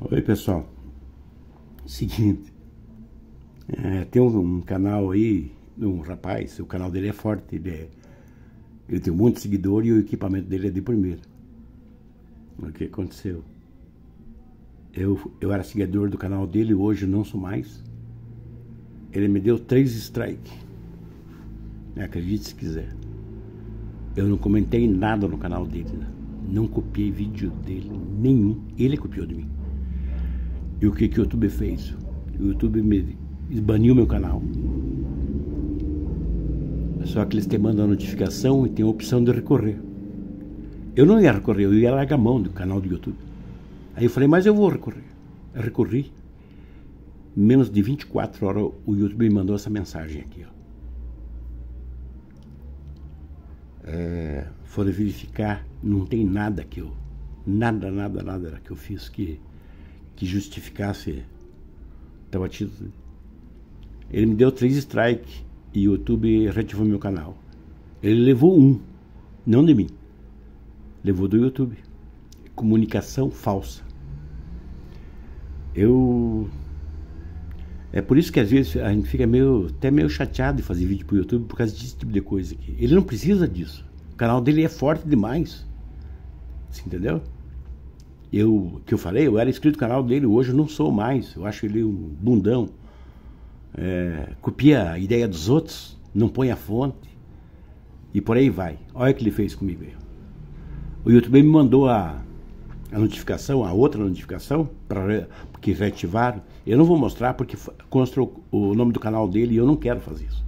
Oi pessoal, seguinte, tem um canal aí, um rapaz, o canal dele é forte, ele tem muitos seguidores e o equipamento dele é de primeira. O que aconteceu? Eu era seguidor do canal dele, hoje não sou mais. Ele me deu 3 strikes, acredite se quiser. Eu não comentei nada no canal dele, né? Não copiei vídeo dele nenhum, ele copiou de mim. E o que o YouTube fez? O YouTube me baniu meu canal. Só que eles te mandam a notificação e tem a opção de recorrer. Eu não ia recorrer, eu ia largar a mão do canal do YouTube. Aí eu falei, mas eu vou recorrer. Eu recorri. Menos de 24 horas o YouTube me mandou essa mensagem aqui, ó. Foram verificar, não tem nada que eu... Nada que eu fiz que justificasse ter batido. Ele me deu 3 strikes e o YouTube reativou meu canal. Ele levou um, não de mim. Levou do YouTube. Comunicação falsa. É por isso que às vezes a gente fica até meio chateado de fazer vídeo pro YouTube por causa desse tipo de coisa aqui. Ele não precisa disso. O canal dele é forte demais. Você entendeu? Que eu falei, eu era inscrito no canal dele, hoje eu não sou mais. Eu acho ele um bundão. Copia a ideia dos outros, não põe a fonte. E por aí vai. Olha o que ele fez comigo aí. O YouTube me mandou a notificação, a outra notificação, que reativaram. Eu não vou mostrar porque consta o nome do canal dele e eu não quero fazer isso.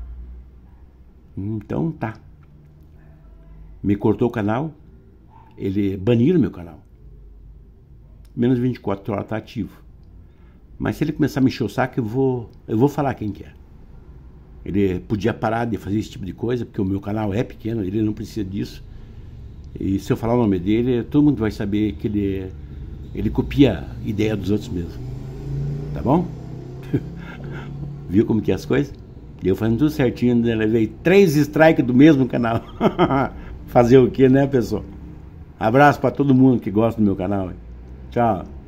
Então tá. Me cortou o canal, ele baniram meu canal. Menos 24 horas tá ativo. Mas se ele começar a me encher o saco, eu vou falar quem que é. Ele podia parar de fazer esse tipo de coisa, porque o meu canal é pequeno, ele não precisa disso. E se eu falar o nome dele, todo mundo vai saber que ele copia a ideia dos outros mesmo. Tá bom? Viu como que é as coisas? Eu fazendo tudo certinho, né? Levei 3 strikes do mesmo canal. Fazer o que, né, pessoal? Abraço pra todo mundo que gosta do meu canal. Tchau.